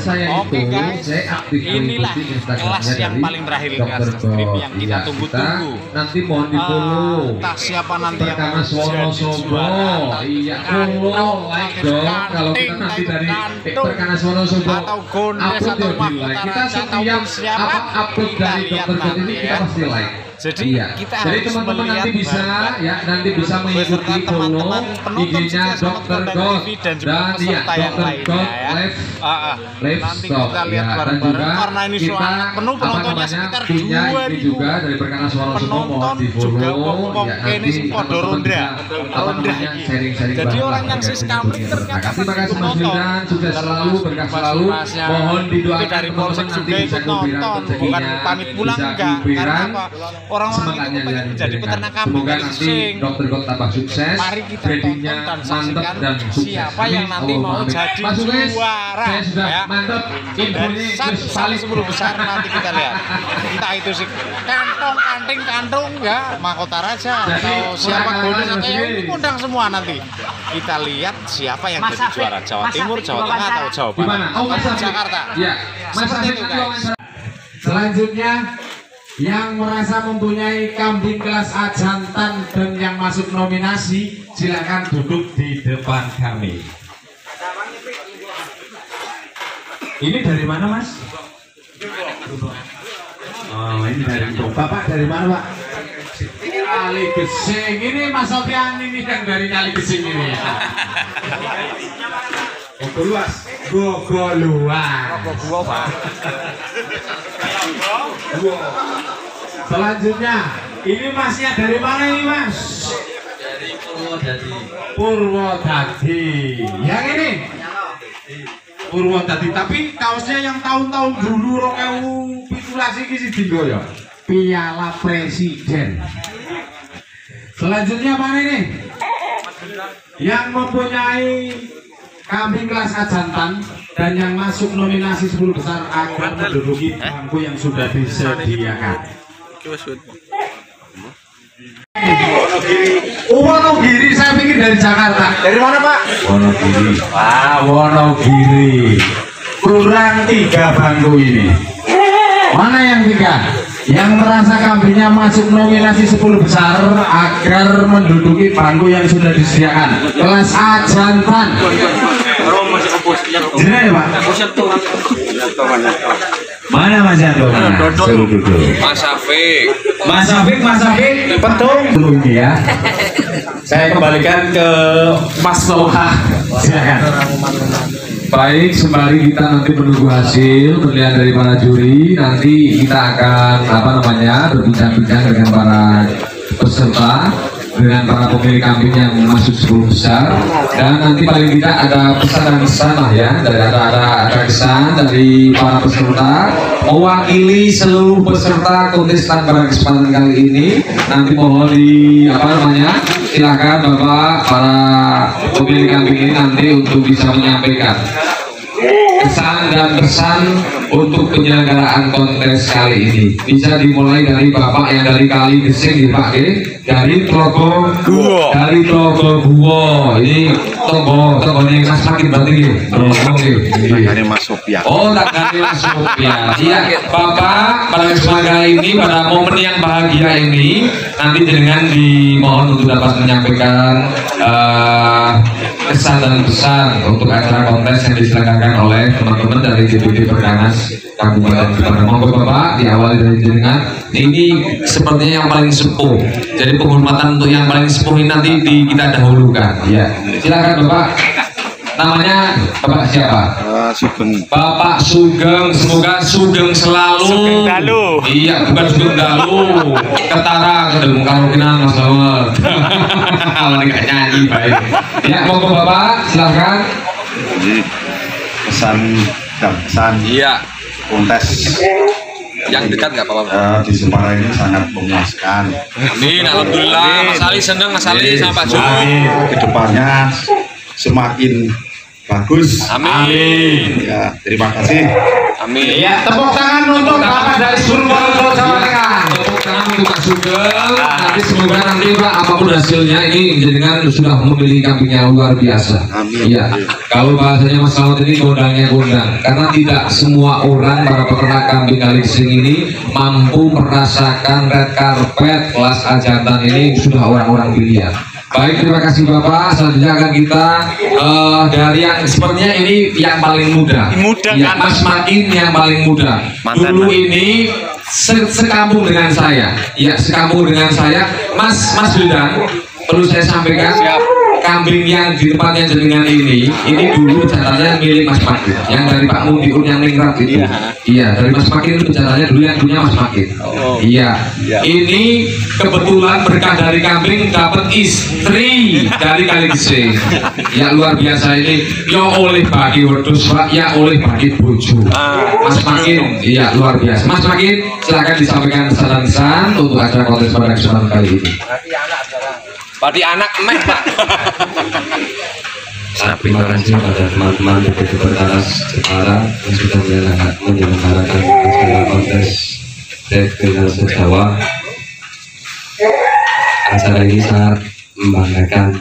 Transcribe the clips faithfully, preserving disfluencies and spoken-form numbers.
saya Oke itu, guys, saya aktif inilah kelas yang paling terakhir kelas skrip yang kita tunggu-tunggu. Nanti mohon di follow. Entah siapa nanti yang Perkanas Wonosobo. Iya, follow, like dong. Kalau kita nanti dari Perkanas Wonosobo atau Gondes atau Mahkota kita Raja ataupun siapa, apa upload dari dokter God ini kita pasti like. Jadi iya. kita Jadi harus teman-teman melihat nanti bisa ya nanti bisa mengikuti follow I G-nya dokter God dan juga dan ya peserta yang dokter lainnya God ya. live Ah, ah. live Nanti stop kita ya lihat dan bareng-bareng juga karena ini kita soal penuh apa penontonnya namanya sekitar punya dua ini ribu juga dari Perkanas Wonosobo mohon penonton di juga follow wong-wong ya kene nanti sing padha teman-teman ronda bisa apa ronda namanya iki. sharing-sharing Jadi bareng orang yang bareng siskamling ternyata terima kasih Mas Wildan sudah selalu berkah selalu mohon didoakan dari Polsek teman-teman juga nanti bisa ikut nonton, bukan pamit pulang enggak, karena apa? Orang-orang itu pengen menjadi peternak kambing semoga dari nanti sing. dokter God tambah sukses. Mari kita Tradingnya tonton dan mantap saksikan dan sukses. siapa yang nanti Amin. mau Amin. jadi Mas Sukses, juara saya sudah ya. mantap Dari infonya satu terus sampai paling sepuluh besar nanti kita lihat. Entah itu sih kantong, kanting, kantung ya, Mahkota Raja Jadi, atau siapa orang Gondes orang atau yang sendiri. ini undang semua nanti. Kita lihat siapa yang Mas jadi Safik, juara Jawa Mas Timur, Safik Jawa Tengah atau Jawa Barat gimana? Oh, Mas atau Safik. Jakarta. Iya. Mas Seperti Safik itu nanti guys. wawancara. Selanjutnya yang merasa mempunyai kambing kelas A jantan dan yang masuk nominasi silakan duduk di depan kami. Ini dari mana Mas? Oh ini dari Bapak dari mana Pak? Kali Gesing ini Mas Sofian ini kan dari Kali Gesing ini ya. Gogoluas, Gogoluas. Gua Pak. Selanjutnya, ini masnya dari mana ini mas? Dari Purwodadi. Purwodadi. Yang ini? Purwodadi. Tapi kaosnya yang tahun-tahun dulu rong ewu pitulas iki sih dinggo ya. Piala Presiden. Selanjutnya mana ini? Yang mempunyai kambing kelas A jantan dan yang masuk nominasi sepuluh besar akan menduduki bangku yang sudah disediakan. Oh, Wonogiri, saya pikir dari Jakarta. Dari mana Pak? Wonogiri. Wah, Wonogiri. Kurang tiga bangku ini. Mana yang tiga? Yang merasa kambingnya masuk nominasi sepuluh besar agar menduduki bangku yang sudah disediakan. Kelas A jantan. Jadi ya Pak? Mana Mas Yanto? Suruh duduk. Mas Safik. Mas Safik, Mas Safik, petung belum ya. Saya kembalikan ke Mas Loha. Silakan. Baik, sembari kita nanti menunggu hasil penilaian dari para juri, nanti kita akan apa namanya berbincang-bincang dengan para peserta, dengan para pemilik kambing yang masuk sepuluh besar, dan nanti paling tidak ada pesan-pesan lah ya, dari ada ada ada kesan dari para peserta mewakili seluruh peserta kontestan pada kesempatan kali ini. Nanti mohon di apa namanya silakan Bapak para pemilik kambing ini nanti untuk bisa menyampaikan kesan dan pesan untuk penyelenggaraan kontes kali ini. Bisa dimulai dari Bapak yang dari Kali Gesing ya Pak, eh? Dari Tlogo Guwo, dari Tlogo Guwo. Ini Tlogo, Tlogonya Mas Makin berarti ya? Tanggane Mas Sofian. Oh, tanggane Mas Sofian. Iya, Bapak pada kesempatan kali ini, pada momen yang bahagia ini, nanti dengan dimohon untuk dapat menyampaikan uh, kesan dan pesan untuk acara kontes yang diselenggarakan oleh teman-teman dari D P D Perkanas Kabupaten Jepara. Monggo Bapak diawali dari jenengan. Ini sepertinya yang paling sepuh. Jadi penghormatan untuk yang paling sepuh ini nanti di, kita dahulukan. Ya, silakan Bapak. Namanya Bapak siapa? Uh, Sugeng. Bapak Sugeng, semoga Sugeng selalu. Sugeng Dalu. Iya, bukan Sugeng Dalu. Ketara ketemu kalau kenal Mas Dawet. Kalau nggak nyanyi baik. Ya, monggo Bapak, silakan. Jadi pesan dan pesan Iya. kontes Yang dekat nggak apa-apa. uh, di Jepara ini sangat memuaskan. Amin, alhamdulillah. Mas Ali seneng, Mas Ali sama Pak Joko. Kedepannya semakin bagus. Amin. Ya, terima kasih. Amin. Ya, tepuk tangan untuk Bapak dari Purworejo Jawa Tengah. Tepuk tangan Pak Sugeng. Nanti semoga nanti Pak apapun hasilnya ini jenengan sudah memilih kambing yang luar biasa. Iya. Kalau bahasanya Mas Selamat ini kondangnya kondang, karena tidak semua orang para peternak kambing Kaligesing ini mampu merasakan red carpet kelas ajantan ini sudah orang-orang pilihan. Baik, terima kasih Bapak. Selanjutnya akan kita uh, dari yang sepertinya ini yang paling muda. Muda ya, kan? Mas Makin yang paling muda. Mantan, Dulu man. ini se sekampung dengan saya. Ya, sekampung dengan saya. Mas Mas Wildan, perlu saya sampaikan. Siap. Kambing yang di tempatnya jenengan ini, ini dulu catatannya milik Mas Makin, yang dari Pak Mundiun yang ningrat itu. Iya. Iya, dari Mas Makin itu catatannya dulu yang punya Mas Makin. Oh. Iya. Ya. Ini kebetulan berkah dari kambing dapat istri dari Kaligesing. Ya luar biasa ini. Ya oleh bagi wedus Pak, ya oleh bagi bojo. Mas Makin, iya luar biasa. Mas Makin, silakan disampaikan pesan-pesan untuk acara kontes pada kesempatan kali ini. Berarti anak meh Pak. Terima kasih pada teman-teman D P D Perkanas Jepara yang sudah menyelenggarakan acara kontes Red Generasi Jawa. Acara ini sangat membanggakan.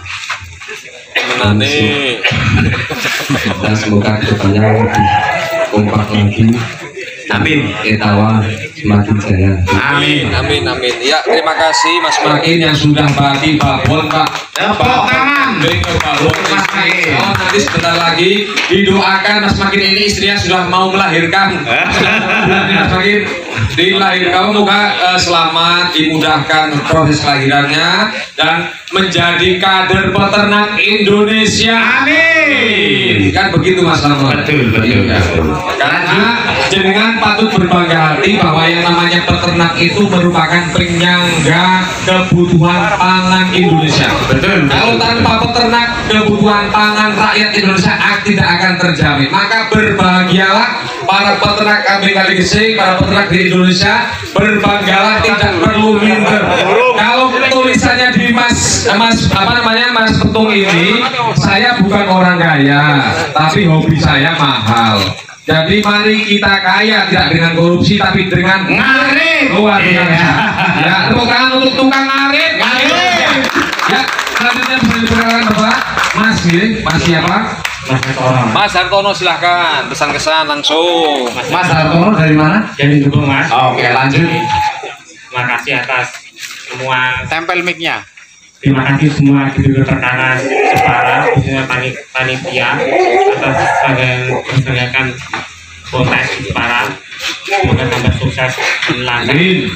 Nih. Dan semoga kedepannya lebih kompak lagi. Amin. Etawa semakin jaya. Amin, amin, amin. Ya, terima kasih Mas Makin yang sudah bagi babon Pak. Tepuk tangan. Mas Makin. Oh, nanti sebentar lagi didoakan Mas Makin ini istrinya sudah mau melahirkan. Mas Makin dilahirkan, semoga uh, selamat, dimudahkan proses kelahirannya dan menjadi kader peternak Indonesia. Amin. Kan begitu Mas Selamat. Betul, betul. Ya. Karena jenengan patut berbangga hati bahwa yang namanya peternak itu merupakan penyangga kebutuhan pangan Indonesia. Betul. Kalau tanpa peternak kebutuhan pangan rakyat Indonesia tidak akan terjamin. Maka berbahagialah para peternak kambing Kaligesing, para peternak di Indonesia, berbanggalah, tidak perlu minder. Kalau tulisannya di Mas Mas apa namanya Mas Petung ini, saya bukan orang kaya, tapi hobi saya mahal. Jadi mari kita kaya tidak dengan korupsi tapi dengan ngarit. Luar biasa. Ya, tepuk tangan untuk tukang ngarit. Ngarit. Ya, selanjutnya bisa diperkenalkan Bapak. Mas, ini, Mas siapa? Mas Hartono. Mas Hartono silahkan pesan kesan langsung. Mas Hartono dari mana? Dari Dukung Mas. Oke, lanjut. Terima kasih atas semua, Tempel mic-nya. terima kasih semua D P D Perkanas Jepara, khususnya pani- panitia atas menyelenggarakan kontes Jepara. Semoga tambah sukses dan lancar. Amin.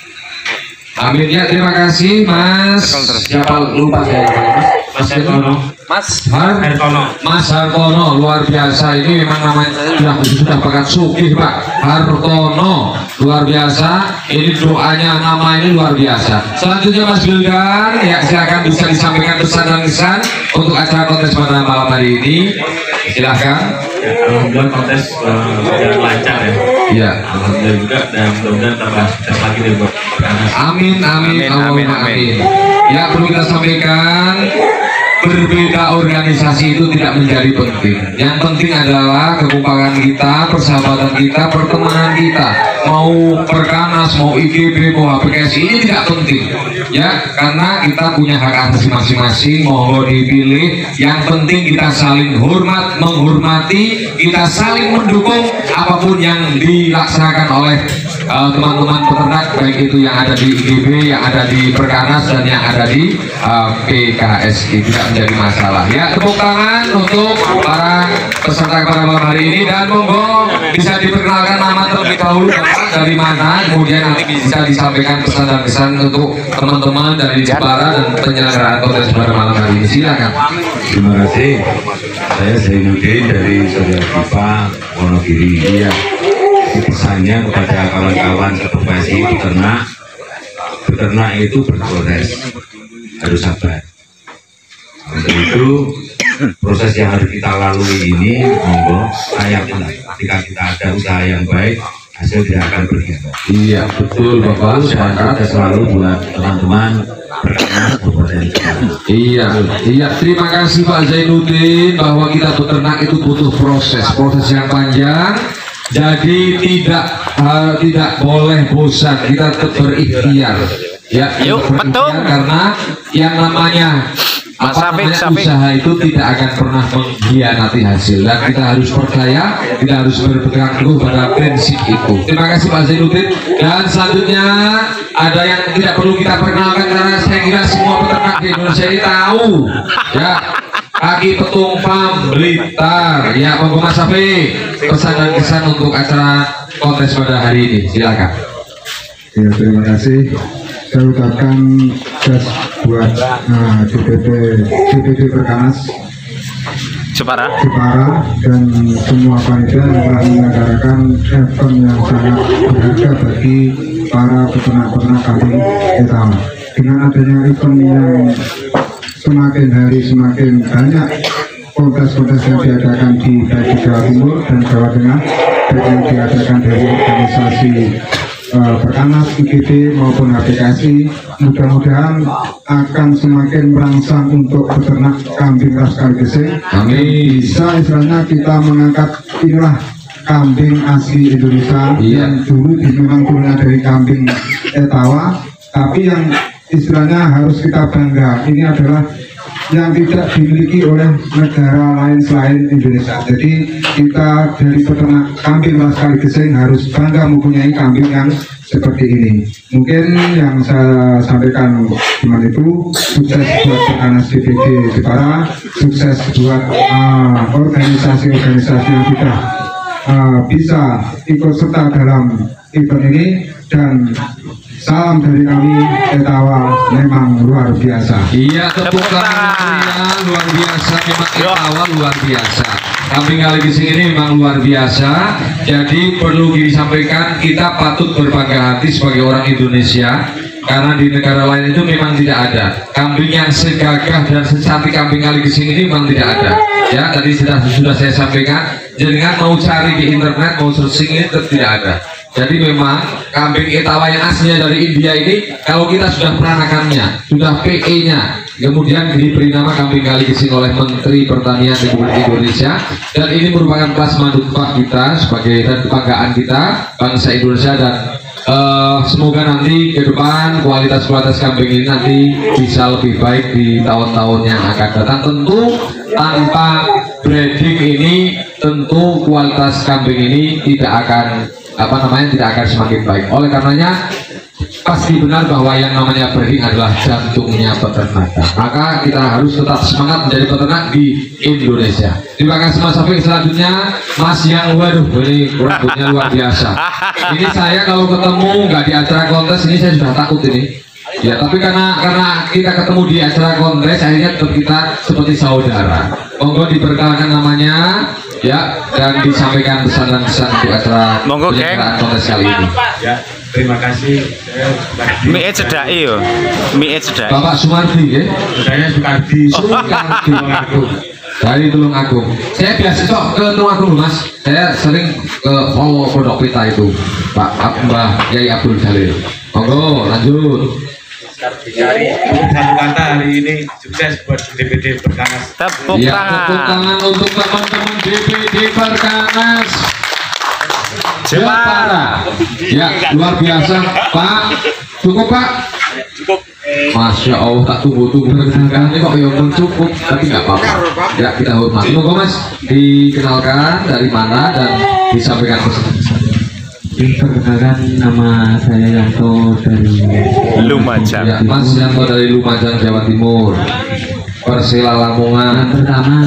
Amin ya, terima kasih Mas. Siapa lupa saya Mas? Mas Hartono. Mas Har Hartono. Mas Hartono luar biasa, ini memang namanya sudah sudah bakat sugih Pak Hartono, luar biasa. Ini doanya nama ini luar biasa. Selanjutnya Mas Wildan, ya silakan bisa disampaikan pesan dan kesan untuk acara kontes pada malam hari ini. Silakan. Alhamdulillah kontes uh, berjalan lancar ya. Ya. Alhamdulillah juga dan mudah-mudahan tambah sukses lagi dari Perkanas. Amin, amin, Amin, amin, amin, amin. Ya perlu kita sampaikan, berbeda organisasi itu tidak menjadi penting. Yang penting adalah kekompakan kita, persahabatan kita, pertemanan kita. Mau Perkanas, mau I G B, mau H P K S I, ini tidak penting. Ya, karena kita punya hak atas masing-masing, mohon dipilih. Yang penting kita saling hormat, menghormati, kita saling mendukung apapun yang dilaksanakan oleh uh, teman-teman peternak, baik itu yang ada di I G B, yang ada di Perkanas, dan yang ada di uh, P K S I. Tidak menjadi masalah. Ya, tepuk tangan untuk para peserta pada malam hari ini, dan monggo bisa diperkenalkan nama terlebih dahulu Bapak, dari mana, kemudian nanti bisa disampaikan pesan dan kesan untuk teman-teman dari Jepara dan penyelenggaraan kontes pada malam hari ini. Silakan. Terima kasih. Saya Zainuddin dari Surya Dipa Wonogiri. Iya. Pesannya kepada kawan-kawan seprofesi peternak, peternak itu berproses, harus sabar. Untuk itu proses yang harus kita lalui ini, monggo saya pun ketika kita ada usaha yang baik, hasil tidak akan berkhianat. Iya, betul Bapak. Semangat selalu buat teman-teman Perkanas Kabupaten Jepara. Iya, iya. Terima kasih Pak Zainuddin, bahwa kita beternak itu butuh proses, proses yang panjang. Jadi tidak uh, tidak boleh bosan, kita tetap berikhtiar. Ya, Yuk, berikhtiar betul. karena yang namanya Mas apa Safik, namanya Safik. usaha itu tidak akan pernah mengkhianati hasil, dan kita harus percaya, kita harus berpegang teguh pada prinsip itu. Terima kasih Pak Zainuddin. Dan selanjutnya ada yang tidak perlu kita perkenalkan karena saya kira semua peternak di Indonesia ini tahu. Ya, kaki petung Farm Blitar. Ya, monggo Mas Safik, pesan dan kesan untuk acara kontes pada hari ini, silakan. Ya, terima kasih. Saya ucapkan gas buat uh, D P D D P D Perkanas Jepara. Jepara dan semua panitia yang telah menyelenggarakan event yang sangat berharga bagi para peternak-peternak kambing Etawa. Dengan adanya event yang semakin hari semakin banyak kontes-kontes yang diadakan di baik di Jawa Timur dan Jawa Tengah, baik yang diadakan dari organisasi uh, Perkanas, I G D maupun H P K S I, mudah-mudahan akan semakin merangsang untuk peternak kambing ras Kaligesing. Amin. Bisa istilahnya kita mengangkat inilah kambing asli Indonesia Iya. yang dulu di- memang turunnya dari kambing Etawa, tapi yang istilahnya harus kita bangga ini adalah yang tidak dimiliki oleh negara lain selain Indonesia. Jadi kita dari peternak kambing ras Kaligesing harus bangga mempunyai kambing yang seperti ini. Mungkin yang saya sampaikan cuma itu. Sukses buat Perkanas D P D Jepara, sukses buat uh, organisasi-organisasi yang sudah uh, bisa ikut serta dalam event ini, dan salam dari kami Etawa memang luar biasa. Iya, tepuk Tepuk tangan tangan. ya, luar biasa, memang Etawa luar biasa. Kambing Kaligesing ini memang luar biasa. Jadi perlu disampaikan, kita patut berbangga hati sebagai orang Indonesia, karena di negara lain itu memang tidak ada kambing yang segagah dan secantik kambing Kaligesing ini, memang tidak ada. Ya, tadi sudah sudah saya sampaikan. Jangan mau cari di internet, mau searching ini tetap tidak ada. Jadi memang kambing Etawa yang aslinya dari India ini, kalau kita sudah peranakannya, sudah P E-nya, kemudian diberi nama kambing Kaligesing oleh Menteri Pertanian Republik Indonesia, dan ini merupakan plasma nutfah kita sebagai dan kebanggaan kita bangsa Indonesia, dan eh, semoga nanti ke depan kualitas-kualitas kambing ini nanti bisa lebih baik di tahun-tahun yang akan datang. Tentu tanpa breeding ini, tentu kualitas kambing ini tidak akan apa namanya tidak akan semakin baik. Oleh karenanya pasti benar bahwa yang namanya breeding adalah jantungnya peternakan. Maka kita harus tetap semangat menjadi peternak di Indonesia. Terima kasih Mas Safik. Selanjutnya Mas yang waduh, ini rambutnya luar biasa. Ini saya kalau ketemu nggak di acara kontes ini saya sudah takut ini. Ya, tapi karena karena kita ketemu di acara kontes, akhirnya tetap kita seperti saudara. Monggo diperkenalkan namanya, ya, dan disampaikan pesan dan pesan untuk acara Monggo, penyelenggaraan geng. kontes kali ini. Ya, terima kaskasih. Saya Sukardi. Mie cedaki yo. Mie cedaki. Bapak Sumardi, ya, Saya Sukardi. Sukardi dari Tulungagung. Saya biasa kok ke Tulungagung, Mas. Saya sering ke follow Pondok Pita itu, Pak Mbah Yai Abdul Jalil. Monggo lanjut. Untuk satu kata hari ini sukses buat D P D Perkanas. Tepuk Ya, tepuk tangan. tangan untuk teman-teman D P D Perkanas Jepara. Ya, luar biasa, Pak. Cukup, Pak. Cukup. Masya Allah, tak tunggu-tunggu ini kok yang pun cukup, tapi nggak apa-apa. Ya, kita hormati. Monggo Mas, dikenalkan dari mana dan disampaikan pesan. Perkenalkan, nama saya Yanto dari Lumajang. Ya, Mas Yanto dari Lumajang, Jawa Timur. Persela Yang Lamongan. pertama,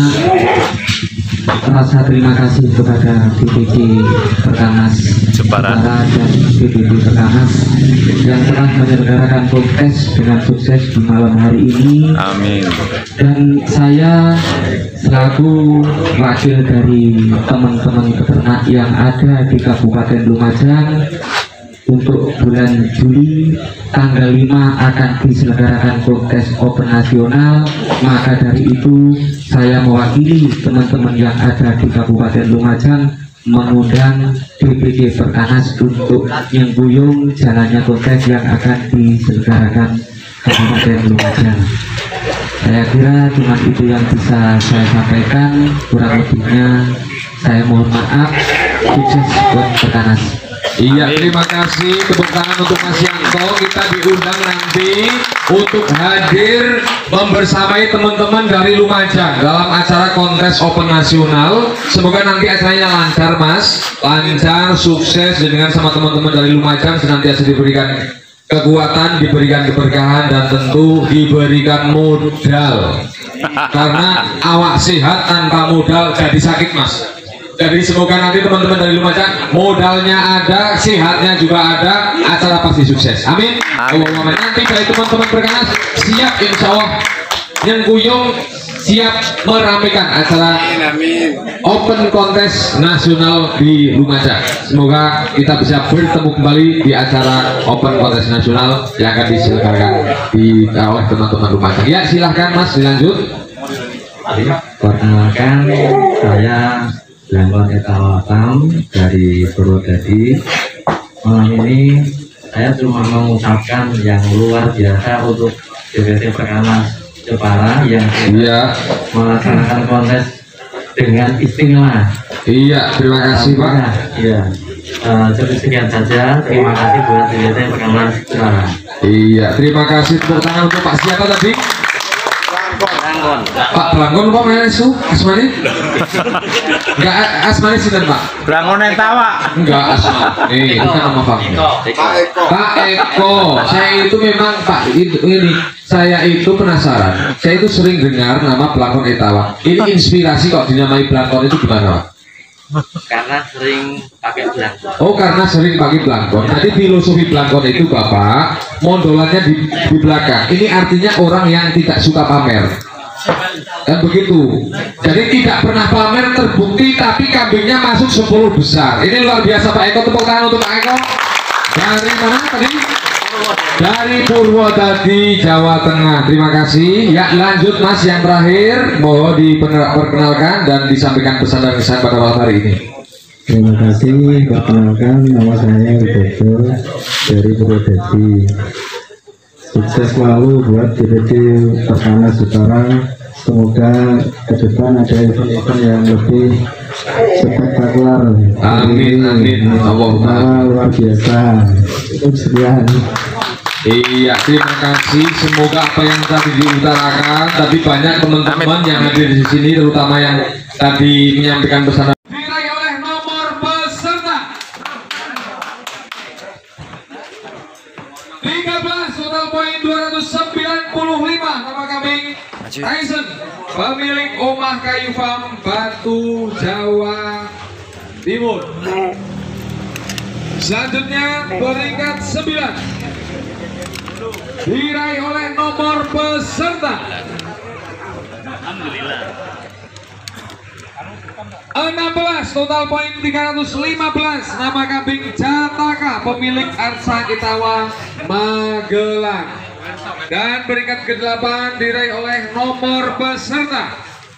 rasa terima kasih kepada D P D Perkanas Jepara. dan D P D Perkanas yang telah menyelenggarakan kontes dengan sukses di malam hari ini. Amin. Dan saya selaku wakil dari teman-teman peternak yang ada di Kabupaten Lumajang, untuk bulan Juli tanggal lima akan diselenggarakan kontes open nasional. Maka dari itu saya mewakili teman-teman yang ada di Kabupaten Lumajang mengundang D P D Perkanas untuk mengguyung jalannya kontes yang akan diselenggarakan Kabupaten Lumajang. Saya kira cuma itu yang bisa saya sampaikan, kurang lebihnya saya mohon maaf. sukses buat Perkanas. Iya, terima kasih, tepuk tangan untuk Mas Yanto. Kita diundang nanti untuk hadir membersamai teman-teman dari Lumajang dalam acara kontes Open Nasional. Semoga nanti acaranya lancar, Mas, lancar, sukses, dan dengan sama teman-teman dari Lumajang senantiasa diberikan kekuatan, diberikan keberkahan, dan tentu diberikan modal. Karena awak sehat tanpa modal jadi sakit, Mas. Jadi semoga nanti teman-teman dari Lumajang modalnya ada, sehatnya juga ada, acara pasti sukses. Amin. Amin. Nanti dari teman-teman Perkanas siap, insya Allah yang kuyung siap meramaikan acara Open Kontes Nasional di Lumajang. Semoga kita bisa bertemu kembali di acara Open Kontes Nasional yang akan diselenggarakan di oleh teman-teman Lumajang. Ya, silahkan Mas, dilanjut. Perkenalkan, saya Langkon Etawatam dari Purwodadi. Malam ini saya cuma mengucapkan yang luar biasa untuk D P T Perkanas Jepara yang Iya. melaksanakan kontes dengan istimewa. Iya, terima kasih Pak. Iya. Uh, jadi sekian saja. Terima kasih buat D P T Perkanas Jepara. Iya, terima kasih, tepuk tangan untuk Pak siapa tadi? Langkon. Pak Pelanggon, Pak mana su? Asmani? Enggak, Asmani sih Pak. Pelanggon yang tawa. Enggak, Asmani. Ini bukan nama Pak. Pak Eko. Saya itu memang Pak itu ini. Saya itu penasaran. Saya itu sering dengar nama Pelanggon Etawa. Ini inspirasi kok dinamai Pelanggon itu gimana, Pak? Karena sering pakai belangkon. Oh, karena sering pakai belangkon. Jadi filosofi belangkon itu Bapak, mondolannya di, di belakang. Ini artinya orang yang tidak suka pamer. Dan begitu. Jadi tidak pernah pamer terbukti, tapi kambingnya masuk sepuluh besar. Ini luar biasa Pak Eko. Tepuk tangan untuk Pak Eko. Dari mana tadi? Dari Purwodadi, Jawa Tengah. Terima kasih. Ya, lanjut Mas yang terakhir. Mohon diperkenalkan dan disampaikan pesan dan kesan pada malam hari ini. Terima kasih. Perkenalkan, nama saya Widodo dari Purwodadi. Sukses selalu buat D P T Perkanas Jepara. Semoga ke depan ada event-event yang lebih spektakuler. Amin, amin. Allahumma luar biasa. Itu sekian. Iya, terima kasih. Semoga apa yang tadi diutarakan, tadi banyak teman-teman yang hadir di sini, terutama yang tadi menyampaikan pesan. Diraih oleh nomor peserta tiga belas, total poin dua ratus sembilan puluh lima. Nama kambing Tyson, pemilik Omah Kayu Farm, Batu, Jawa Timur. Selanjutnya peringkat sembilan diraih oleh nomor peserta enam belas, total poin tiga ratus lima belas. Nama kambing Jataka, pemilik Arsa Itawa, Magelang. Dan peringkat kedelapan diraih oleh nomor peserta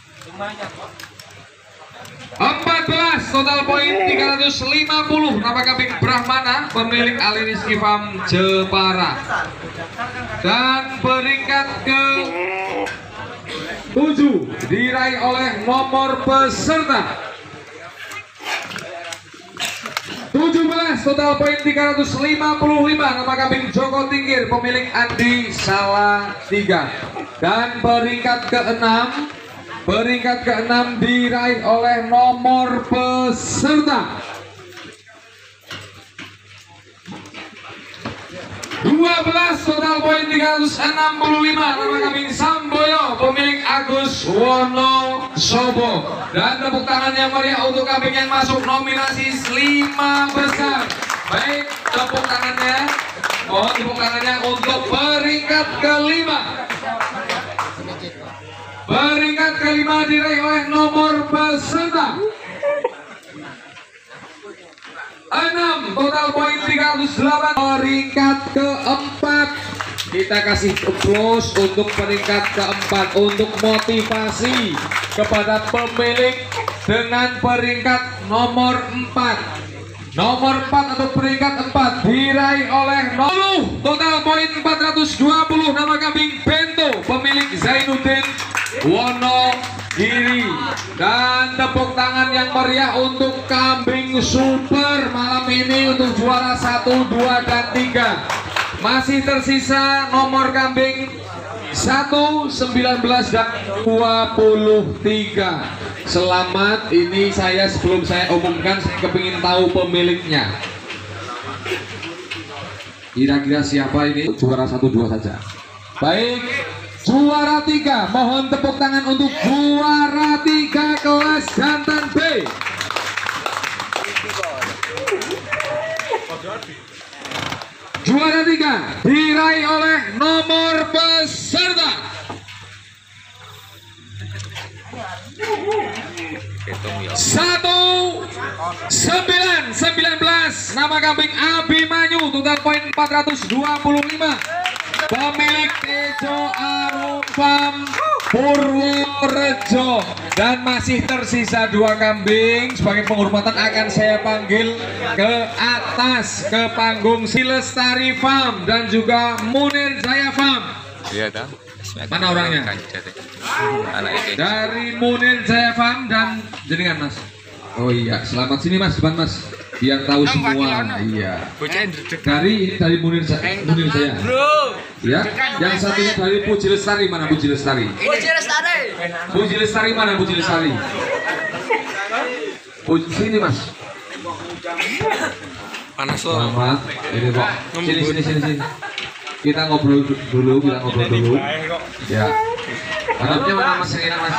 empat belas, total poin tiga ratus lima puluh. Nama kambing Brahmana, pemilik Aliniski Farm, Jepara. Dan peringkat ke tujuh diraih oleh nomor peserta tujuh belas, total poin tiga ratus lima puluh lima. Nama kambing Joko Tingkir, pemilik Andi Salatiga. Dan peringkat keenam peringkat keenam diraih oleh nomor peserta dua belas, total poin tiga ratus enam puluh lima. Nama kambing Samboyo, pemilik Agus Wonosobo. Dan tepuk tangan yang meriah untuk kambing yang masuk nominasi lima besar. Baik, tepuk tangannya. Mohon tepuk tangannya untuk peringkat kelima. Peringkat kelima diraih oleh nomor peserta enam, total poin tiga ratus delapan. Peringkat keempat, kita kasih applause untuk peringkat keempat untuk motivasi kepada pemilik dengan peringkat nomor empat. Nomor empat atau peringkat empat diraih oleh nomor total poin empat ratus dua puluh. Nama kambing Bento, pemilik Zainuddin Wono Giri. Dan tepuk tangan yang meriah untuk kambing super malam ini untuk juara satu, dua, dan tiga. Masih tersisa nomor kambing satu, sembilan belas, dan dua puluh tiga. Selamat, ini saya sebelum saya umumkan saya kepingin tahu pemiliknya. Kira-kira siapa ini? Juara satu, dua saja. Baik, juara tiga, mohon tepuk tangan untuk juara tiga kelas jantan B. Juara tiga diraih oleh nomor peserta satu sembilan sembilan belas, nama kambing Abimanyu, total poin empat ratus dua puluh lima. Pemilik Tejo Arum Farm Purworejo. Dan masih tersisa dua kambing. Sebagai penghormatan akan saya panggil ke atas ke panggung Silestari Farm dan juga Munir Jaya Farm. Iya dah. Mana orangnya? Dari Munir Jaya Farm dan jenengan Mas. Oh iya, selamat sini Mas, depan Mas. Biar tahu semua. Iya. Dari dari Munir Jaya, Munir Jaya. Ya, yang satunya dari Puji Lestari. Mana Puji Lestari? Puji Lestari. Puji Lestari mana Puji Lestari? Puji sini Mas. Panas loh. Selamat. Ini Pak. Sini sini sini sini. Kita ngobrol dulu, kita ngobrol dulu. Ya. Harapnya mana Mas yang enak Mas?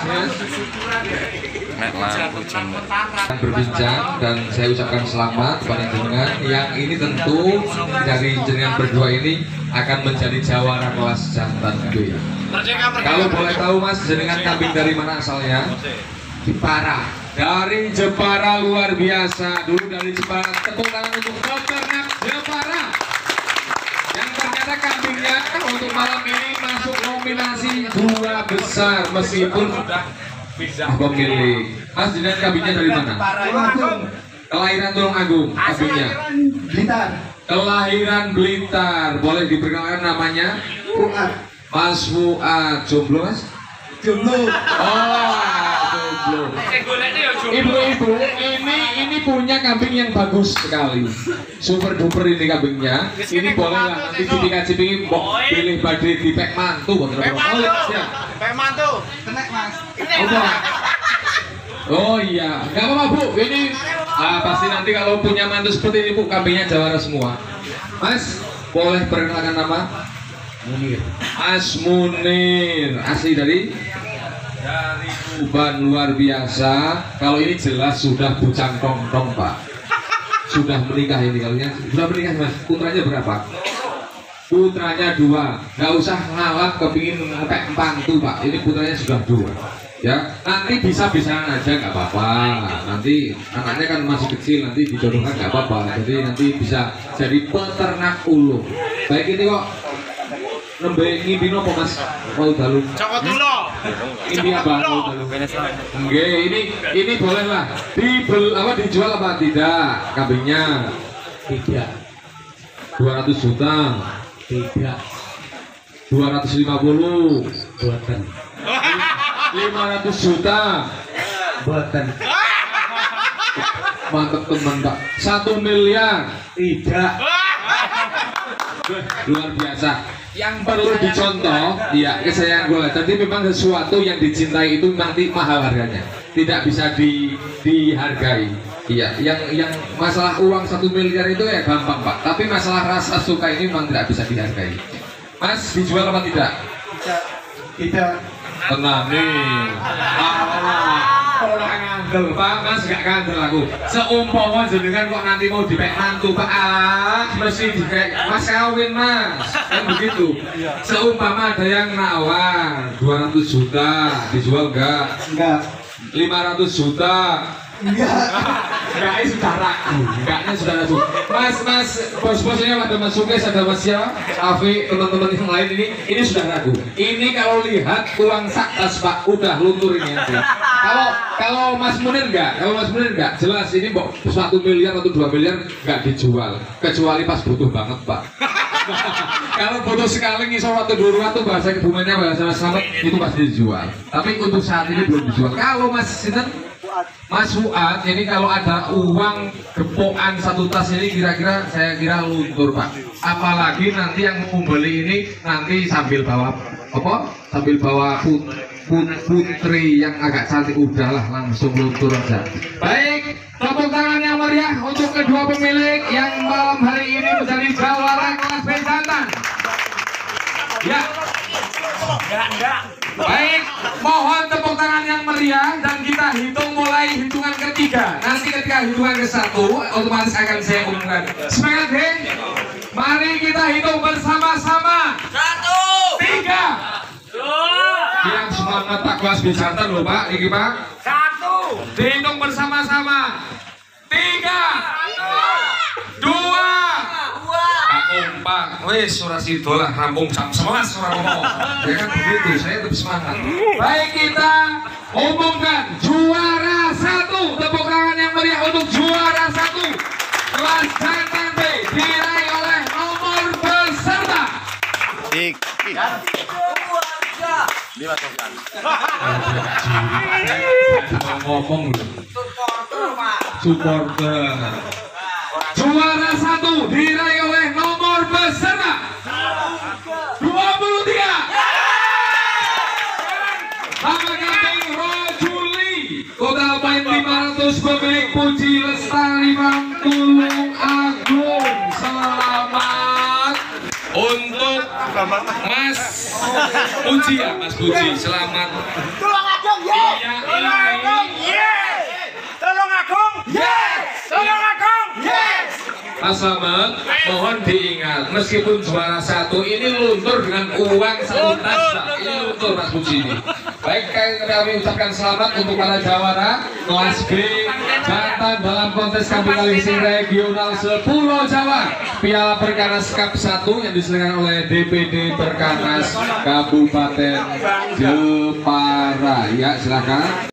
Berbincang dan saya ucapkan selamat kepada jenengan yang ini tentu dari jenengan berdua ini akan menjadi jawara kelas jantan B. Kalau boleh tahu Mas, jenengan kambing dari mana asalnya? Jepara. Dari Jepara, luar biasa. Dulu dari Jepara. Tepuk tangan untuk peternak Jepara. Yang ternyata kambingnya untuk malam ini masuk nominasi dua besar meskipun sudah pemilik. Mas, jenengan kambingnya dari mana? Kelahiran Tulungagung kambingnya. Blitar. Kelahiran Blitar. Boleh diperkenalkan namanya? Fuad. Mas Fuad. Jomblo Mas? Jomblo. Oh, jomblo. Ibu-ibu, ini ini punya kambing yang bagus sekali. Super duper ini kambingnya. Ini boleh lah nanti dikasih pingin pilih badai di pek mantu. Pek mantu. Pek mantu. Kenek Mas. Oh iya, nggak apa-apa Bu. Ini ah, pasti nanti kalau punya mantu seperti ini Bu, kambingnya jawara semua. Mas, boleh perkenalkan nama? Munir. Mas Munir, asli dari? Dari Tuban, luar biasa. Kalau ini jelas sudah bujang tong-tong Pak. Sudah menikah ini kalinya. Sudah menikah Mas. Putranya berapa? Putranya dua. Nggak usah ngalap kepingin ngepek empantu Pak. Ini putranya sudah dua. Ya, nanti bisa-bisaan aja nggak apa-apa. Nanti anaknya kan masih kecil, nanti dijodohkan nggak apa-apa. Jadi nanti bisa jadi peternak ulu. Baik ini kok. Nembe ngimpi nopo Mas? Mau dalu. Cokot dulu. Ini apa mau dalu? Oke, ini ini boleh lah. Dibel apa dijual apa tidak? Kambingnya Tidak. dua ratus juta. Tidak. dua ratus lima puluh. Buatan. lima ratus juta. Buatan. Mantap teman Pak. satu miliar. Tidak. Luar biasa. Yang perlu dicontoh, ya kesayangan gue. Jadi memang sesuatu yang dicintai itu nanti mahal harganya, tidak bisa di dihargai. Iya, yang yang masalah uang satu miliar itu ya gampang Pak. Tapi masalah rasa suka ini memang tidak bisa dihargai. Mas, dijual apa tidak? Tidak. Tidak. Tenang nih. Ah, orang ngandel Pak, Mas gak ngandel aku. Seumpama jenengan kok nanti mau dipek mantu Pak, ah, mesti dipek Mas kawin Mas. Kan begitu. Seumpama ada yang nawar dua ratus juta, dijual enggak? Enggak. lima ratus juta. Enggak. Enggak, ini sudah ragu. Enggaknya sudah ragu. Mas, mas, bos-bosnya ada Mas Sukes, ada Mas siapa? Afi, teman-teman yang lain ini, ini sudah ragu. Ini kalau lihat uang sak tas Pak, udah luntur ini nanti. Kalau kalau Mas Munir enggak, kalau Mas Munir enggak, jelas ini kok satu miliar atau dua miliar enggak dijual, kecuali pas butuh banget Pak. Kalau foto sekali ngisor waktu dulu tuh bahasa kebumennya bahasa selamat itu pasti dijual. Tapi untuk saat ini belum dijual. Kalau Mas Sinten, Mas Fuad, jadi kalau ada uang gepokan satu tas ini kira-kira saya kira luntur Pak. Apalagi nanti yang membeli ini nanti sambil bawa apa? Sambil bawa put, put, putri yang agak cantik, udahlah langsung luntur aja. Baik, tepuk tangan yang meriah untuk kedua pemilik yang malam hari ini menjadi jawara kelas B jantan. Ya. Baik, mohon tepuk tangan yang meriah dan kita hitung mulai hitungan ketiga. Nanti ketika hitungan ke satu, otomatis akan saya umumkan. Semangat, geng! Mari kita hitung bersama-sama. Satu, tiga, dua. Yang semangat Pak kelas B jantan loh Pak, ini Pak. Satu. Dihitung bersama-sama. Tiga, dua, Pak, wes surah situ lah, rampung jam sebelas surah ngomong. Ya kan begitu, saya tetap semangat. Baik, kita umumkan juara satu. Tepuk tangan yang meriah untuk juara satu. Kelas jantan B diraih oleh nomor peserta. Dik. Ngomong supporter. Juara satu diraih oleh nomor peserta dua puluh tiga. Nama kambing Rojuli, total poin lima ratus, pemilik Puji Lestari Tulung Agung. Selamat untuk Mas Puji ya, Mas Puji, selamat. Tulung Agung, yes. Tulung Agung, yes. Tulung Agung, yes. Tulung Agung, yes. Mas Slamet, mohon diingat, meskipun juara satu ini luntur dengan uang satu tas, Pak. Ini luntur Mas Puji ini. Baik, kami ucapkan selamat untuk para jawara kelas B jantan dalam kontes kambing kalising regional sepuluh Jawa, Piala Perkanas Cup satu yang diselenggarakan oleh D P D Perkanas Kabupaten Jepara. Ya, silakan.